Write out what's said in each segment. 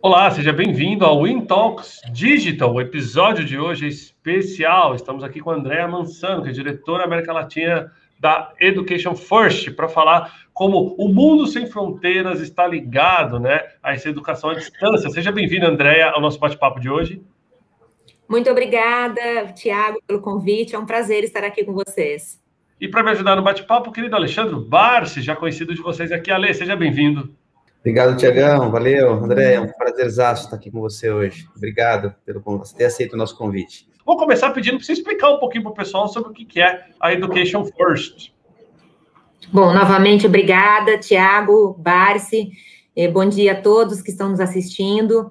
Olá, seja bem-vindo ao WinTalks Digital. O episódio de hoje é especial. Estamos aqui com a Andréa Mansano, que é diretora América Latina da Education First, para falar como o mundo sem fronteiras está ligado, a essa educação à distância. Seja bem-vinda, Andréa, ao nosso bate-papo de hoje. Muito obrigada, Tiago, pelo convite. É um prazer estar aqui com vocês. E para me ajudar no bate-papo, o querido Alexandre Barsi, já conhecido de vocês aqui. Ale, seja bem-vindo. Obrigado, Tiagão. Valeu, André. É um prazerzaço estar aqui com você hoje. Obrigado por ter aceito o nosso convite. Vou começar pedindo para você explicar um pouquinho para o pessoal sobre o que é a Education First. Bom, novamente, obrigada, Tiago, Barsi. Bom dia a todos que estão nos assistindo.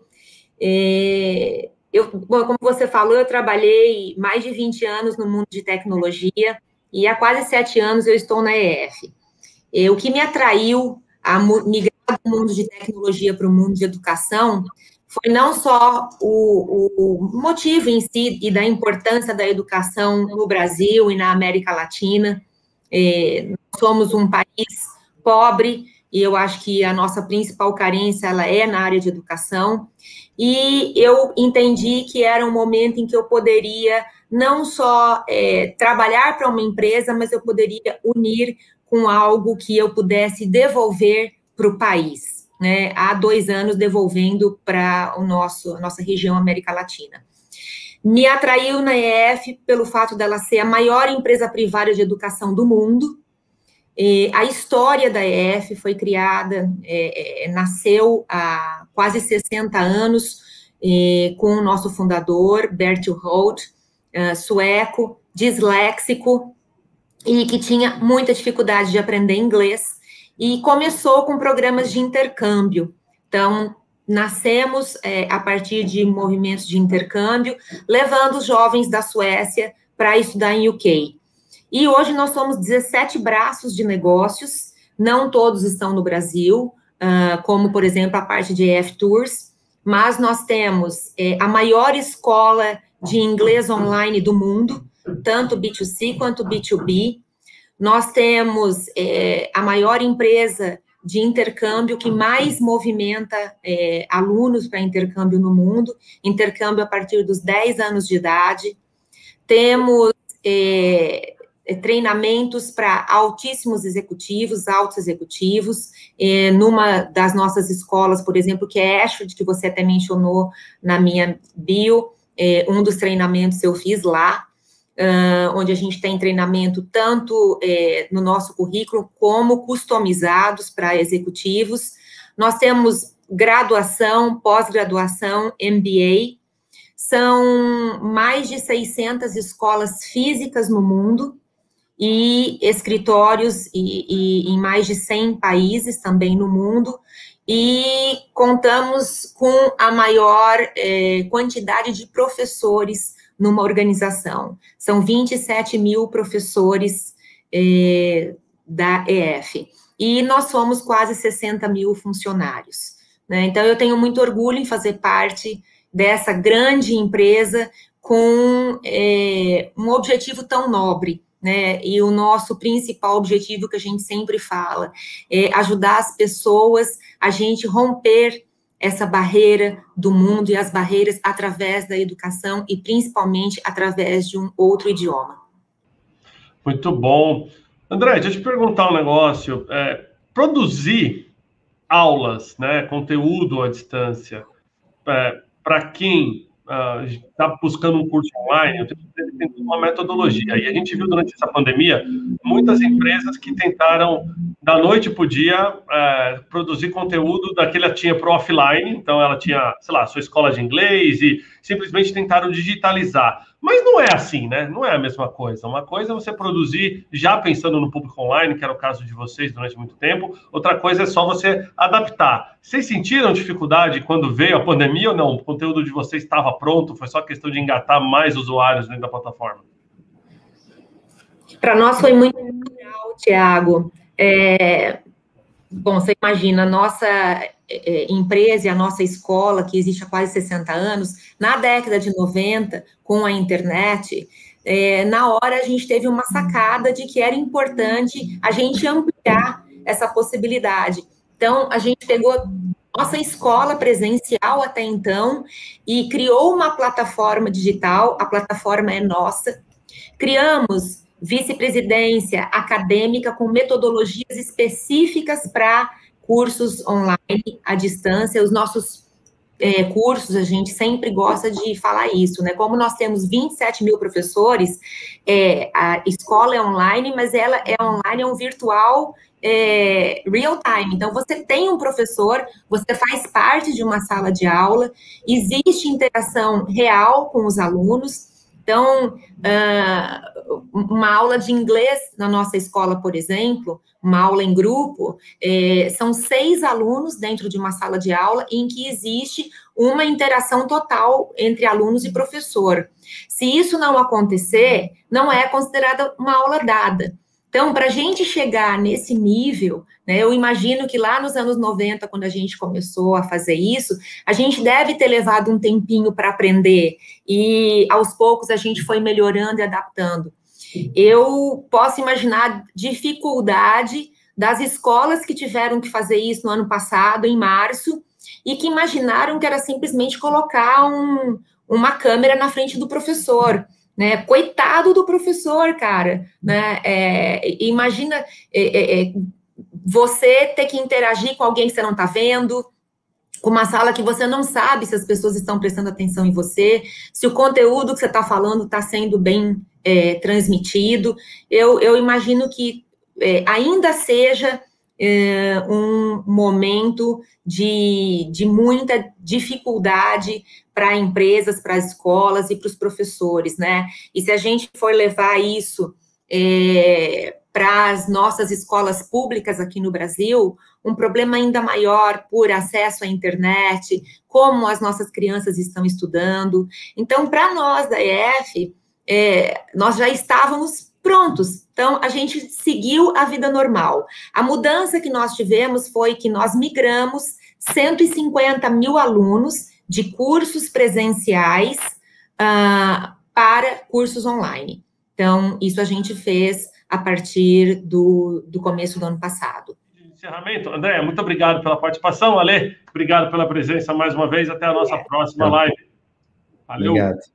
Como você falou, eu trabalhei mais de 20 anos no mundo de tecnologia e há quase 7 anos eu estou na EF. O que me atraiu a migrar do mundo de tecnologia para o mundo de educação foi não só o motivo em si e da importância da educação no Brasil e na América Latina. Nós somos um país pobre e eu acho que a nossa principal carência ela é na área de educação. E eu entendi que era um momento em que eu poderia não só trabalhar para uma empresa, mas eu poderia unir com algo que eu pudesse devolver para o país, há 2 anos devolvendo para a nossa região América Latina. Me atraiu na EF pelo fato dela ser a maior empresa privada de educação do mundo. A história da EF foi criada, nasceu há quase 60 anos com o nosso fundador, Bertil Holt, sueco, disléxico, e que tinha muita dificuldade de aprender inglês, e começou com programas de intercâmbio. Então, nascemos a partir de movimentos de intercâmbio, levando os jovens da Suécia para estudar em UK. E hoje nós somos 17 braços de negócios, não todos estão no Brasil, como, por exemplo, a parte de EF Tours, mas nós temos a maior escola de inglês online do mundo, tanto B2C quanto B2B. Nós temos a maior empresa de intercâmbio que mais movimenta alunos para intercâmbio no mundo, intercâmbio a partir dos 10 anos de idade. Temos treinamentos para altíssimos executivos, altos executivos, numa das nossas escolas, por exemplo, que é Ashford, que você até mencionou na minha bio, um dos treinamentos eu fiz lá, onde a gente tem treinamento tanto no nosso currículo, como customizados para executivos. Nós temos graduação, pós-graduação, MBA, são mais de 600 escolas físicas no mundo, e escritórios em mais de 100 países também no mundo, e contamos com a maior quantidade de professores numa organização. São 27 mil professores da EF, e nós somos quase 60 mil funcionários, Então, eu tenho muito orgulho em fazer parte dessa grande empresa com um objetivo tão nobre, E o nosso principal objetivo que a gente sempre fala é ajudar as pessoas, a gente romper essa barreira do mundo e as barreiras através da educação e principalmente através de um outro idioma. Muito bom. André, deixa eu te perguntar um negócio. Produzir aulas, conteúdo à distância, para quem está buscando um curso online, eu tenho que ter uma metodologia. E a gente viu durante essa pandemia muitas empresas que tentaram, da noite para o dia, produzir conteúdo daquele ela tinha para o offline, então ela tinha, sei lá, sua escola de inglês e simplesmente tentaram digitalizar. Mas não é assim, Não é a mesma coisa. Uma coisa é você produzir já pensando no público online, que era o caso de vocês durante muito tempo. Outra coisa é só você adaptar. Vocês sentiram dificuldade quando veio a pandemia ou não? O conteúdo de vocês estava pronto? Foi só questão de engatar mais usuários dentro da plataforma? Para nós foi muito legal, Tiago. Bom, você imagina, a nossa empresa e a nossa escola, que existe há quase 60 anos, na década de 90, com a internet, na hora a gente teve uma sacada de que era importante a gente ampliar essa possibilidade. Então, a gente pegou nossa escola presencial até então e criou uma plataforma digital, a plataforma é nossa. Criamos vice-presidência acadêmica com metodologias específicas para cursos online à distância. Os nossos cursos, a gente sempre gosta de falar isso, né? Como nós temos 27 mil professores, a escola é online, mas ela é online, é um virtual real time. Então, você tem um professor, você faz parte de uma sala de aula, existe interação real com os alunos. Então, uma aula de inglês na nossa escola, por exemplo, uma aula em grupo, são 6 alunos dentro de uma sala de aula em que existe uma interação total entre alunos e professor. Se isso não acontecer, não é considerada uma aula dada. Então, para a gente chegar nesse nível, né, eu imagino que lá nos anos 90, quando a gente começou a fazer isso, a gente deve ter levado um tempinho para aprender e, aos poucos, a gente foi melhorando e adaptando. Eu posso imaginar dificuldade das escolas que tiveram que fazer isso no ano passado, em março, e que imaginaram que era simplesmente colocar uma câmera na frente do professor, né? Coitado do professor, cara, né? Imagina você ter que interagir com alguém que você não está vendo, com uma sala que você não sabe se as pessoas estão prestando atenção em você, se o conteúdo que você está falando está sendo bem transmitido. Eu imagino que ainda seja um momento de muita dificuldade para empresas, para as escolas e para os professores, né? E se a gente for levar isso para as nossas escolas públicas aqui no Brasil, um problema ainda maior por acesso à internet, como as nossas crianças estão estudando. Então, para nós da EF, nós já estávamos prontos. Então, a gente seguiu a vida normal. A mudança que nós tivemos foi que nós migramos 150 mil alunos de cursos presenciais para cursos online. Então, isso a gente fez a partir do começo do ano passado. Encerramento. André, muito obrigado pela participação. Ale, obrigado pela presença mais uma vez. Até a nossa próxima live. Valeu. Obrigado.